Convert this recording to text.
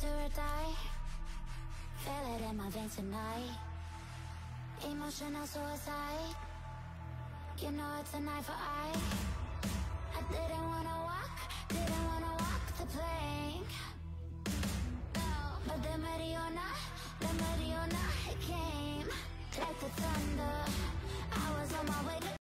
do or die. Feel it in my veins tonight. Emotional suicide. You know it's an eye for eye. I didn't wanna walk the plank. No, but the Mariona, it came like the thunder. I was on my way to